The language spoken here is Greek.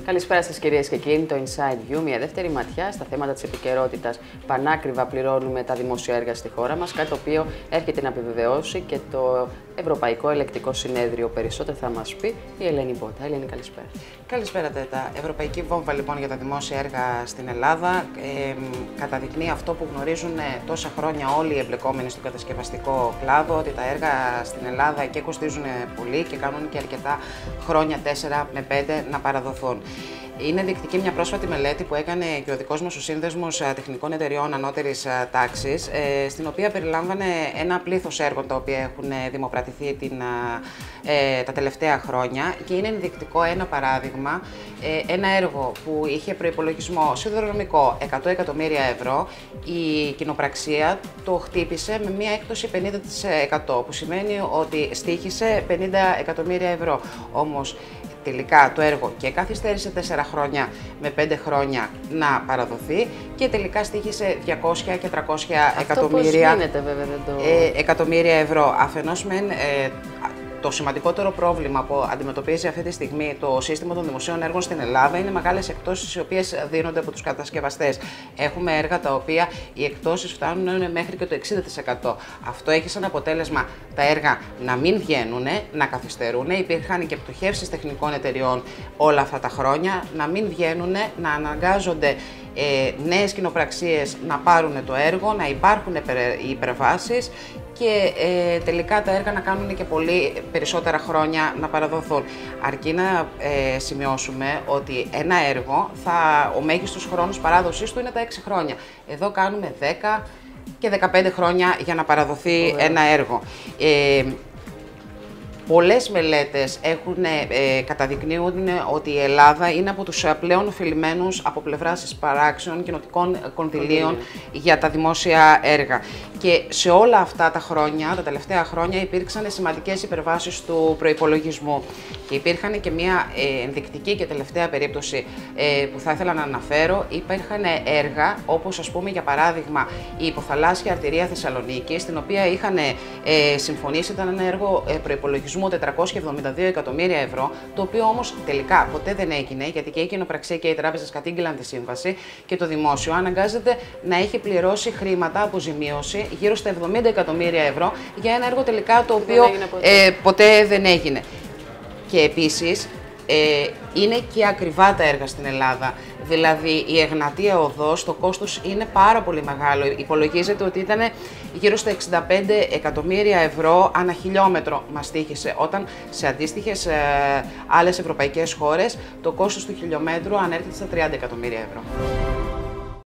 Καλησπέρα σας κυρίες και κύριοι, το Inside You, μια δεύτερη ματιά στα θέματα της επικαιρότητας. Πανάκριβα πληρώνουμε τα δημόσια έργα στη χώρα μας, κάτι το οποίο έρχεται να επιβεβαιώσει και το Ευρωπαϊκό Ελεκτικό Συνέδριο. Περισσότερο θα μας πει η Ελένη Μπότα. Ελένη, καλησπέρα. Καλησπέρα, Τέτα. Ευρωπαϊκή βόμβα λοιπόν για τα δημόσια έργα στην Ελλάδα καταδεικνύει αυτό που γνωρίζουν τόσα χρόνια όλοι οι εμπλεκόμενοι στον κατασκευαστικό κλάδο, ότι τα έργα στην Ελλάδα και κοστίζουν πολύ και κάνουν και αρκετά χρόνια, 4 με 5, να παραδοθούν. Είναι δεικτική μια πρόσφατη μελέτη που έκανε και ο δικός μας ο Σύνδεσμος Τεχνικών Εταιριών Ανώτερης Τάξης, στην οποία περιλάμβανε ένα πλήθος έργων τα οποία έχουν δημοπρατηθεί τα τελευταία χρόνια, και είναι ενδεικτικό ένα παράδειγμα, ένα έργο που είχε προϋπολογισμό σιδηροδρομικό 100 εκατομμύρια ευρώ, η κοινοπραξία το χτύπησε με μια έκπτωση 50%, που σημαίνει ότι στοίχησε 50 εκατομμύρια ευρώ. Όμως τελικά το έργο και καθυστέρησε 4 χρόνια με 5 χρόνια να παραδοθεί και τελικά στοίχησε 200 και 300 εκατομμύρια, εκατομμύρια ευρώ. Αφενός το σημαντικότερο πρόβλημα που αντιμετωπίζει αυτή τη στιγμή το σύστημα των δημοσίων έργων στην Ελλάδα είναι μεγάλες εκπτώσεις οι οποίες δίνονται από τους κατασκευαστές. Έχουμε έργα τα οποία οι εκπτώσεις φτάνουν μέχρι και το 60%. Αυτό έχει σαν αποτέλεσμα τα έργα να μην βγαίνουν, να καθυστερούν. Υπήρχαν και πτωχεύσεις τεχνικών εταιριών όλα αυτά τα χρόνια, να μην βγαίνουν, να αναγκάζονται νέες κοινοπραξίες να πάρουν το έργο, να υπάρχουν υπερβάσεις και τελικά τα έργα να κάνουν και πολύ περισσότερα χρόνια να παραδοθούν. Αρκεί να σημειώσουμε ότι ένα έργο, ο μέγιστος χρόνος παράδοσης του είναι τα 6 χρόνια. Εδώ κάνουμε 10 και 15 χρόνια για να παραδοθεί ένα έργο. Πολλές μελέτες καταδεικνύουν ότι η Ελλάδα είναι από τους πλέον οφειλημένους από πλευράς εισπαράξεων κοινοτικών κονδυλίων για τα δημόσια έργα. Και σε όλα αυτά τα χρόνια, τα τελευταία χρόνια, υπήρξαν σημαντικές υπερβάσεις του προϋπολογισμού. Και υπήρχαν και μια ενδεικτική και τελευταία περίπτωση που θα ήθελα να αναφέρω. Υπήρχαν έργα, όπως ας πούμε για παράδειγμα η υποθαλάσσια αρτηρία Θεσσαλονίκης, στην οποία είχαν συμφωνήσει, ήταν ένα έργο προϋπολογισμού 472 εκατομμύρια ευρώ, το οποίο όμως τελικά ποτέ δεν έγινε, γιατί και η κοινοπραξία και οι τράπεζες κατήγγειλαν τη σύμβαση και το δημόσιο αναγκάζεται να έχει πληρώσει χρήματα αποζημίωση γύρω στα 70 εκατομμύρια ευρώ για ένα έργο τελικά το οποίο ποτέ δεν έγινε. Και επίσης είναι και ακριβά τα έργα στην Ελλάδα. Δηλαδή η Εγνατία Οδός, το κόστος είναι πάρα πολύ μεγάλο. Υπολογίζεται ότι ήταν γύρω στα 65 εκατομμύρια ευρώ ανά χιλιόμετρο μας στοίχησε, όταν σε αντίστοιχες άλλες ευρωπαϊκές χώρες το κόστος του χιλιόμετρου ανέρχεται στα 30 εκατομμύρια ευρώ.